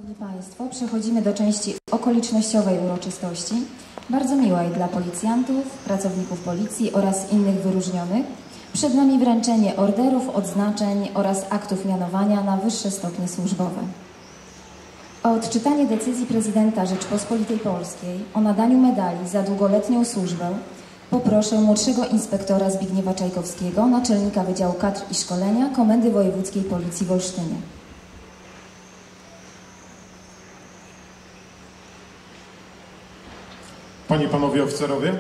Szanowni Państwo, przechodzimy do części okolicznościowej uroczystości, bardzo miłej dla policjantów, pracowników policji oraz innych wyróżnionych. Przed nami wręczenie orderów, odznaczeń oraz aktów mianowania na wyższe stopnie służbowe. O odczytanie decyzji prezydenta Rzeczypospolitej Polskiej o nadaniu medali za długoletnią służbę poproszę młodszego inspektora Zbigniewa Czajkowskiego, naczelnika Wydziału Kadr i Szkolenia Komendy Wojewódzkiej Policji w Olsztynie. Panie i Panowie Oficerowie.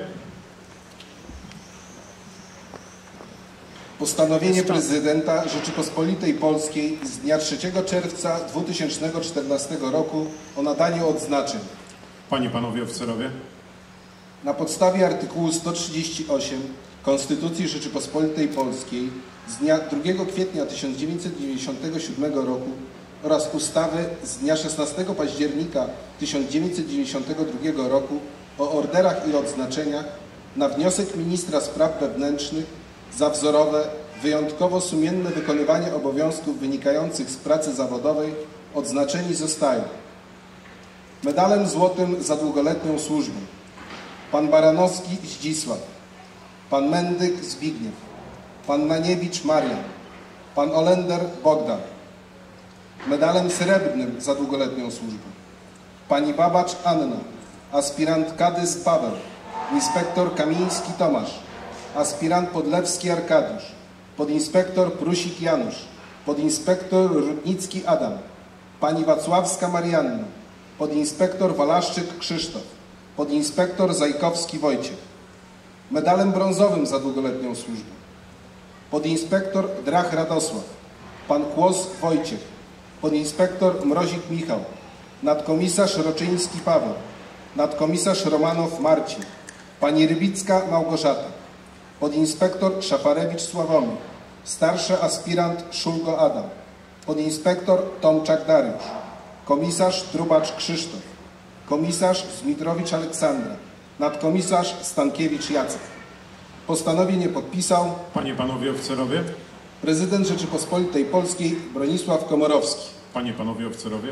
Postanowienie prezydenta Rzeczypospolitej Polskiej z dnia 3 czerwca 2014 roku o nadaniu odznaczeń. Panie i Panowie Oficerowie. Na podstawie artykułu 138 Konstytucji Rzeczypospolitej Polskiej z dnia 2 kwietnia 1997 roku oraz ustawy z dnia 16 października 1992 roku o orderach i odznaczeniach na wniosek Ministra Spraw Wewnętrznych za wzorowe, wyjątkowo sumienne wykonywanie obowiązków wynikających z pracy zawodowej odznaczeni zostają medalem złotym za długoletnią służbę pan Baranowski Zdzisław, pan Mendyk Zbigniew, pan Naniewicz Marian, pan Olender Bogdan, medalem srebrnym za długoletnią służbę pani Babacz Anna, aspirant Kadys Paweł, inspektor Kamiński Tomasz, aspirant Podlewski Arkadiusz, podinspektor Prusik Janusz, podinspektor Rudnicki Adam, pani Wacławska Marianna, podinspektor Walaszczyk Krzysztof, podinspektor Zajkowski Wojciech, medalem brązowym za długoletnią służbę podinspektor Drach Radosław, pan Kłos Wojciech, podinspektor Mrozik Michał, nadkomisarz Roczyński Paweł, nadkomisarz Romanow Marcin, pani Rybicka Małgorzata, podinspektor Szafarewicz Sławomir, starszy aspirant Szulgo Adam, podinspektor Tomczak Dariusz, komisarz Trubacz Krzysztof, komisarz Zmitrowicz Aleksandra, nadkomisarz Stankiewicz Jacek. Postanowienie podpisał Panie i Panowie Oficerowie. prezydent Rzeczypospolitej Polskiej Bronisław Komorowski. Panie i Panowie Oficerowie.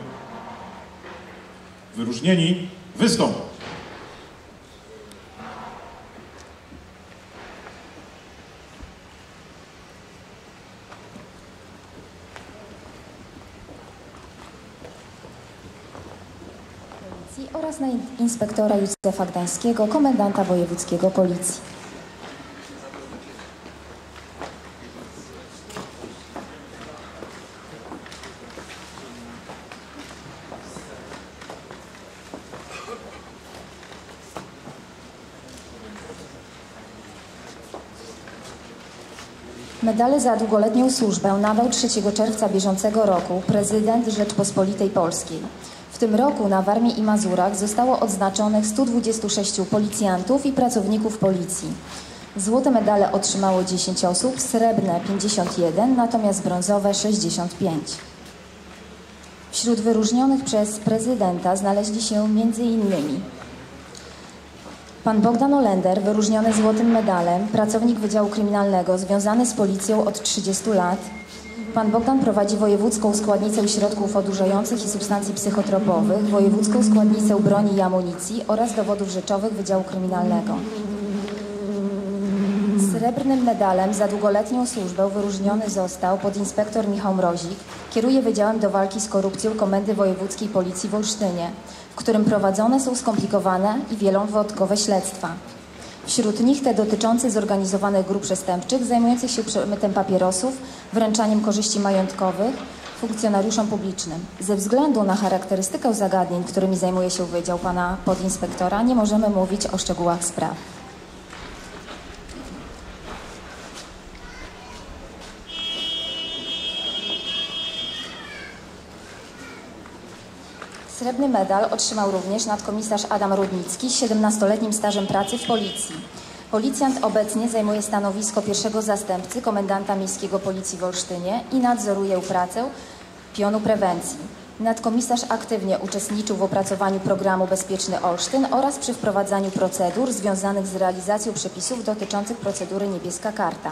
Wyróżnieni wystąpią. Oraz na inspektora Józefa Gdańskiego, komendanta wojewódzkiego Policji. Medale za długoletnią służbę nadał 3 czerwca bieżącego roku prezydent Rzeczypospolitej Polskiej. W tym roku na Warmii i Mazurach zostało odznaczonych 126 policjantów i pracowników policji. Złote medale otrzymało 10 osób, srebrne 51, natomiast brązowe 65. Wśród wyróżnionych przez prezydenta znaleźli się m.in. pan Bogdan Olender, wyróżniony złotym medalem, pracownik Wydziału Kryminalnego związany z policją od 30 lat. Pan Bogdan prowadzi wojewódzką składnicę środków odurzających i substancji psychotropowych, wojewódzką składnicę broni i amunicji oraz dowodów rzeczowych Wydziału Kryminalnego. Srebrnym medalem za długoletnią służbę wyróżniony został podinspektor Michał Mrozik, kieruje Wydziałem do Walki z Korupcją Komendy Wojewódzkiej Policji w Olsztynie, w którym prowadzone są skomplikowane i wielowątkowe śledztwa. Wśród nich te dotyczące zorganizowanych grup przestępczych zajmujących się przemytem papierosów, wręczaniem korzyści majątkowych funkcjonariuszom publicznym. Ze względu na charakterystykę zagadnień, którymi zajmuje się Wydział pana podinspektora, nie możemy mówić o szczegółach spraw. Srebrny medal otrzymał również nadkomisarz Adam Rudnicki z 17-letnim stażem pracy w Policji. Policjant obecnie zajmuje stanowisko pierwszego zastępcy komendanta miejskiego Policji w Olsztynie i nadzoruje pracę pionu prewencji. Nadkomisarz aktywnie uczestniczył w opracowaniu programu Bezpieczny Olsztyn oraz przy wprowadzaniu procedur związanych z realizacją przepisów dotyczących procedury Niebieska Karta.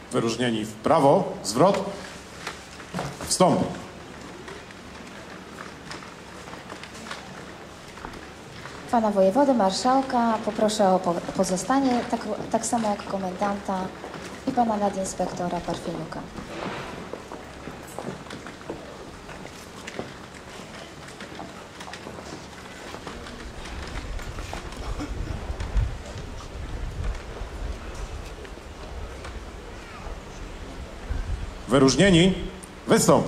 Wyróżnieni w prawo, zwrot, wstąp. Pana wojewodę, marszałka poproszę o pozostanie, tak samo jak komendanta i pana nadinspektora Parfieniuka. Wyróżnieni, wystąp.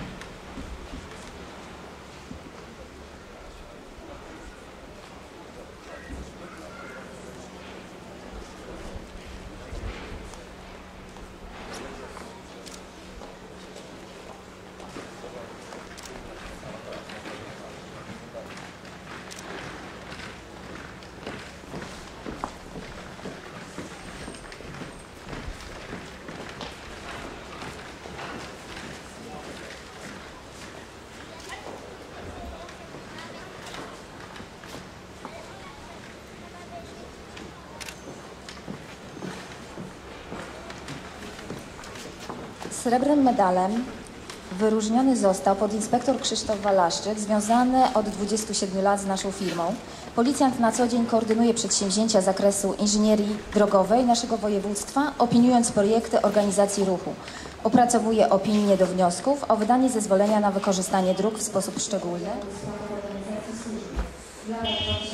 Srebrnym medalem wyróżniony został podinspektor Krzysztof Walaszczyk, związany od 27 lat z naszą firmą. Policjant na co dzień koordynuje przedsięwzięcia z zakresu inżynierii drogowej naszego województwa, opiniując projekty organizacji ruchu. Opracowuje opinie do wniosków o wydanie zezwolenia na wykorzystanie dróg w sposób szczególny. W latach 2011-2012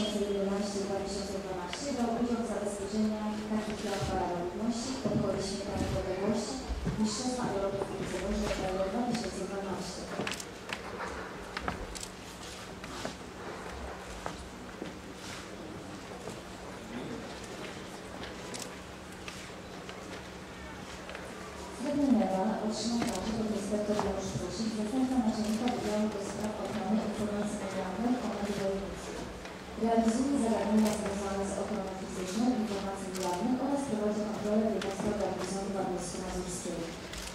brał udział w zabezpieczeniach takich jak Parada Ludności, Pokoju Święta Niepodległości, Mistrzostwa Europy w Piłce Krajowej 2012. Srebrny medal otrzymał także podinspektor Janusz Prusik, zastępca naczelnika Wydziału do Spraw Ochrony Informacji Medialnej Komendy Wojewódzkiej. Realizuje zagadnienia związane z ochroną fizyczną, informacji jawnych oraz prowadzi kontrolę w jednostkach garnizonu warmińsko-mazurskiego.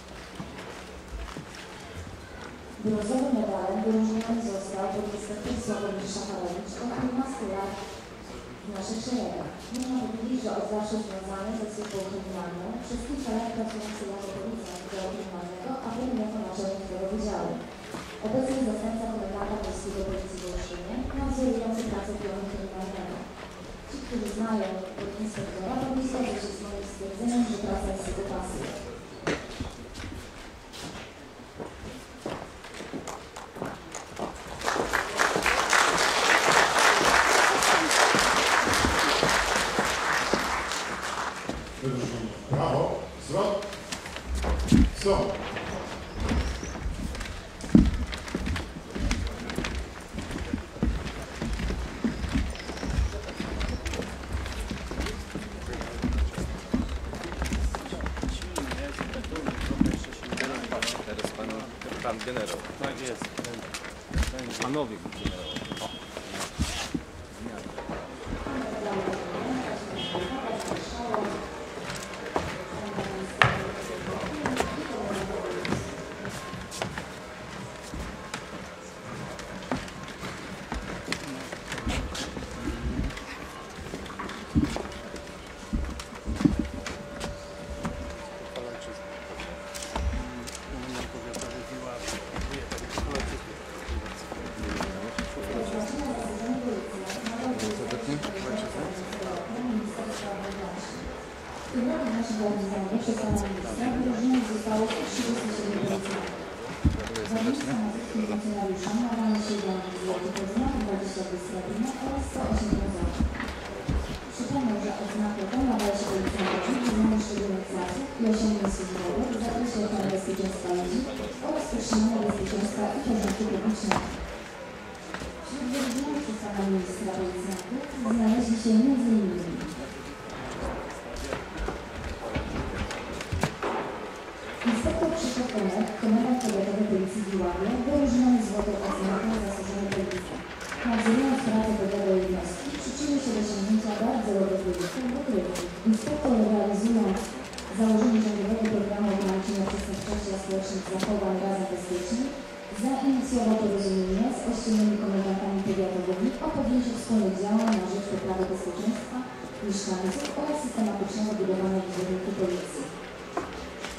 Brązowym medalem wyróżniony został podinspektor Sławomir Szacharowicz, który ma 100 lat w naszych szeregach. Można powiedzieć, że od zawsze związany ze służbą kryminalną, przez kilka lat pracujący jako policjant Wydziału Kryminalnego, a potem jako naczelnik tego wydziału. Obecnie zastępca komendanta Miejskiego Policji w Olsztynie, nadzorujący pracę pionu kryminalnego. Ci, którzy znają podinspektora, mogli zgodzić się z moim stwierdzeniem, że praca jest jego pasją. Wyróżnieni w prawo, zwrot, wstąp. Pan generał. Tak jest. Panowie generał. Naszym organizacjom przez pana ministra wyróżnionych zostało 37 policjantów. Za miejsca nazwiskiem funkcjonariusza nadano 7 złotych odznak, 22 srebrne oraz 108 brązowych. Przypomnę, że odznakę tę nadaje się policjantowi wyznanych szczególnych zasług i osiągnięć służbowych w zakresie ochrony bezpieczeństwa ludzi oraz utrzymania bezpieczeństwa i porządku publicznego. Wśród wyróżnionych przez pana ministra policjantów znaleźli się m.in. inspektor Krzysztof Konek, komendant powiatowy Policji w Iławie, wyróżniony złotą odznaką zasłużony policjant. Nadzorując pracę powiatowej jednostki, przyczynił się do osiągnięcia bardzo dobrych wyników w ukrywce. Inspektor, realizując założenie rządowego programu ograniczenia przestępczości a społecznych zachowań Razem Bezpieczni, zainicjował porozumienie z ościennymi komendantami powiatowymi o podjęciu wspólnych działań na rzecz poprawy bezpieczeństwa mieszkańców oraz systematycznego budowania wizerunku policji.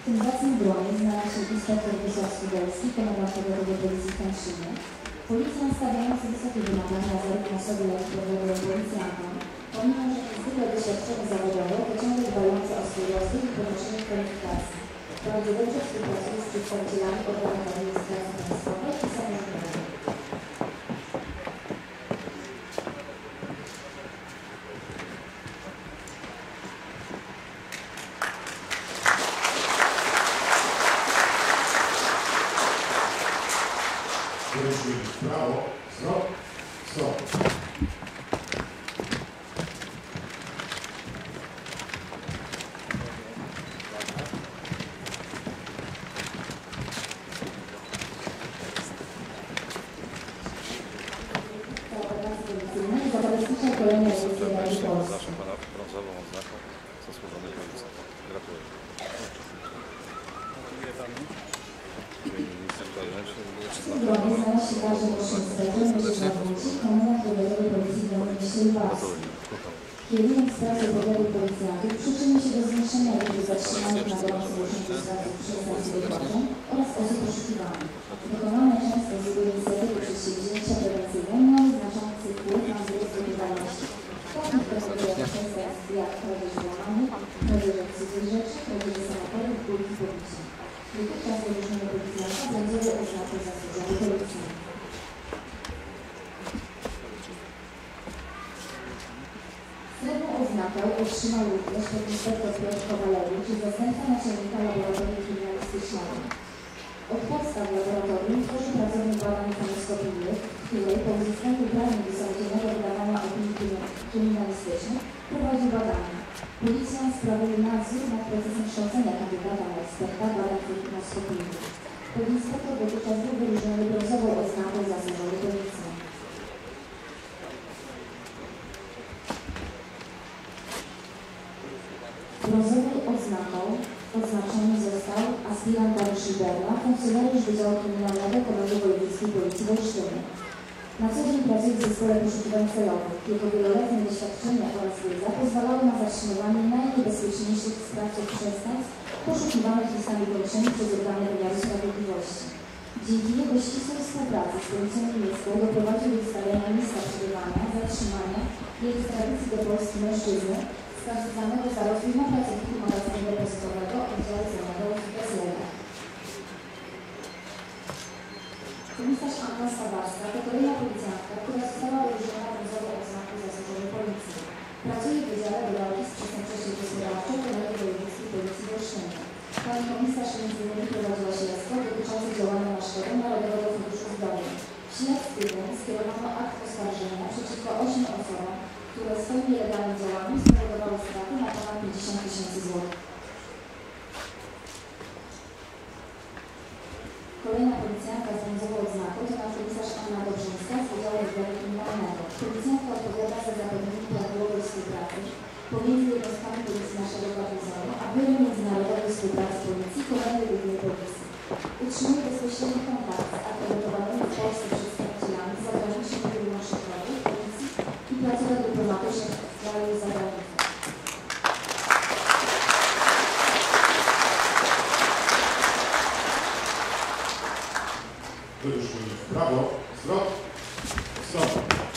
W tym zacnym gronie znalazł się inspektor Wiesław Skudelski, komendant powiatowej policji w Kętrzynie. Policja stawiająca wysokie wymagania zarówno sobie, jak i powiatowym policjantom, pomimo że niezwykle doświadczony zawodowo, to ciągle dbający o swój rozwój i podnoszenie kwalifikacji. Bardzo dobrze współpracuje z przedstawicielami organów administracji państwowej i samorządowej. Wyróżnienie w prawo, zwrot, wstąp. Zabezpiecza kolejne edycje Rady Polski. Zawsze pana brązową oznaką zasłużony policjant. Gratuluję. Minister wewnętrzny W tym gronie znalazł się także inspektor Mieczysław Wójcik, komendant powiatowej policji w Mieście Lubawskim. Kierując pracę powiatu policjantów przyczynił się do zwiększenia liczby zatrzymanych na gorąco uczniów sprawców przestępstw wykroczeń oraz osób poszukiwanych. Wykonane często z jego inicjatywy przedsięwzięcia prewencyjne miały znaczący wpływ na wzrost wykrywalności takich przestępstw jak kradzież włamanych, kradzież cudzych rzeczy, kradzież samochodów, ból i pobicia. Dotychczas wyróżnienie policjanta brązowe oznaki zasłużony policjant. Srebrną oznakę otrzymał również podinspektor Piotr Kowalewicz, zastępca naczelnika laboratorium kryminalistycznego. Od podstaw laboratorium tworzy pracownię badań homoskopijnych, w której po uzyskaniu uprawnień do samodzielnego wydawania opinii kryminalistycznych prowadzi badania. Policja sprawuje nadzór nad procesem kształcenia kandydata na eksperta badań homoskopijnych. Podinspektor dotychczas był wyróżniony brązową oznaką zasłużony policjant. Brązową oznaką oznaczony został aspirant Dariusz Liberna, funkcjonariusz Wydziału Kryminalnego Komendy Wojewódzkiej Policji w Olsztynie. Na co dzień pracuje w Zespole Poszukiwań Celowych. Jego wieloletnie doświadczenie oraz wiedza pozwalały na zatrzymywanie najniebezpieczniejszych sprawców przestępstw poszukiwanych listami gończymi przez organy wymiaru sprawiedliwości. Dzięki jego ścisłej współpracy z Policją Niemiecką doprowadził do wystawiania lista przebywania, zatrzymania i ekstradycji do Polski mężczyzny skazanego za rozwój na pracowników magazynu depozytowego oddziału celnego w Bezlele. Komisarz Anna Stawarska to kolejna policjantka, która została wyróżniona brązową oznaką zasłużonej policji. Pracuje w Wydziale do walki z przestępczością gospodarczą Komendy Wojewódzkiej Policji w Olsztynie. Pani komisarz m.in. prowadziła śledztwo dotyczące działania na szkodę Narodowego Funduszu Zdrowia. W śledztwie tym skierowano akt oskarżenia przeciwko 8 osobom, które swoim nielegalnym działaniem spowodowały straty na ponad 50 000 złotych. Kolejna policjantka z brązową oznaką to nadkomisarz Anna Dobrzyńska z Wydziału Odbioru Kryminalnego. Policjantka odpowiada za zapewnienie prawidłowej współpracy pomiędzy jednostkami policji naszego garnizonu, a Biurem Międzynarodowej Współpracy Policji Komendy Głównej Policji. Utrzymuje bezpośredni kontakt z akredytowanymi w Polsce przedstawicielami zagranicznych biur marszałkowych Policji i placówek dyplomatycznych w kraju i za granicą. Wyróżnienie w prawo, zwrot, wstąp.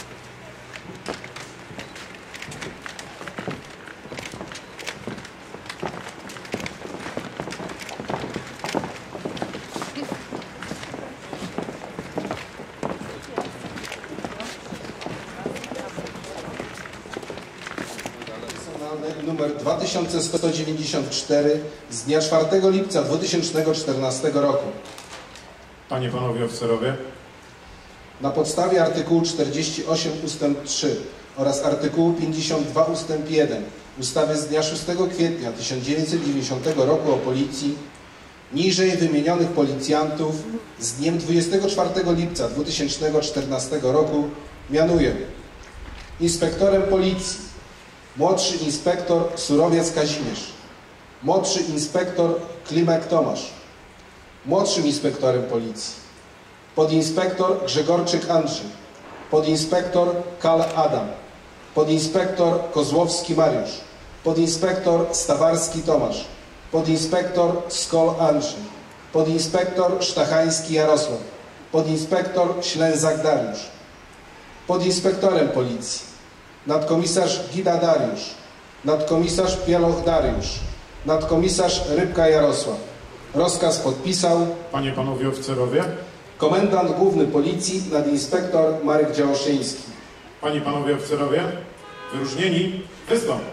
Numer 2194 z dnia 4 lipca 2014 roku. Panie, panowie oficerowie, Na podstawie artykułu 48 ust. 3 oraz artykułu 52 ust. 1 ustawy z dnia 6 kwietnia 1990 roku o Policji niżej wymienionych policjantów z dniem 24 lipca 2014 roku mianuję inspektorem Policji młodszy inspektor Surowiec Kazimierz, młodszy inspektor Klimek Tomasz, młodszym inspektorem Policji podinspektor Grzegorczyk Andrzej, podinspektor Kal Adam, podinspektor Kozłowski Mariusz, podinspektor Stawarski Tomasz, podinspektor Skol Andrzej, podinspektor Sztachański Jarosław, podinspektor Ślęzak Dariusz, podinspektorem policji nadkomisarz Gida Dariusz, nadkomisarz Pieloch Dariusz, nadkomisarz Rybka Jarosław. Rozkaz podpisał Panie, Panowie Oficerowie, komendant główny policji nadinspektor Marek Działoszyński. Panie, Panowie Oficerowie, wyróżnieni wystąpią.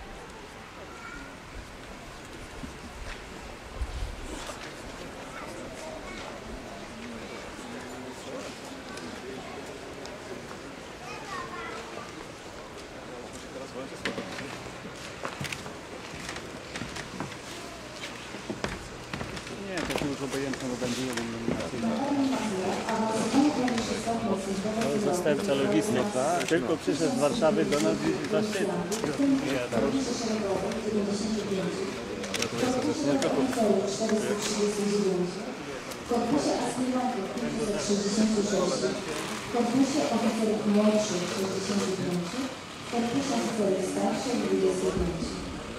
Nie, to już obojętne, bo będzie jeden nominacyjny. To jest zastępca logistyka, tylko przyszedł z Warszawy do nas i zaszczyt. Korpusie aspirantów 566, korpusie oficerów młodszych 65, korpusie oficerów starszych 25.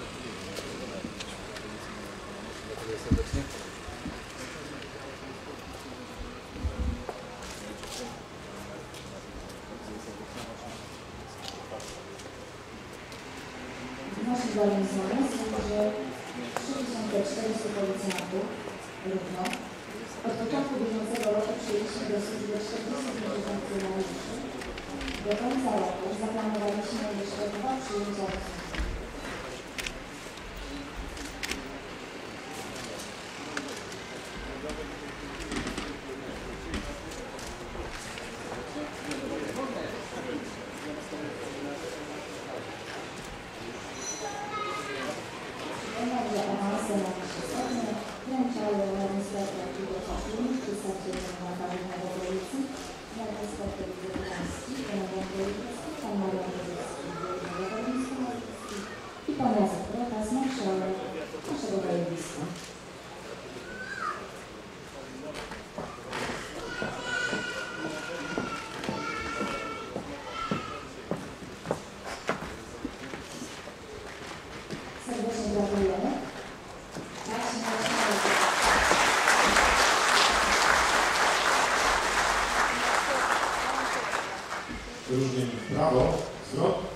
Naszym zdaniem zamysł, że 3400 policjantów równo od początku bieżącego roku przyjęliśmy do służby 40 funkcjonariuszy. Do końca roku zaplanowaliśmy jeszcze 2 przyjęcia do służby. Jednakże awanse na wyższe stopnie wręczały administrator Piłoszaków, przedstawicielom Naczelnego Policji, nadinspektor Wielkopolski, komendant wojewódzki, pan Marian Wojewódzki, wojewódzki i pan Jacek Protas, marszałek naszego województwa. Serdecznie gratulujemy. Wyróżnieni w prawo, zwrot.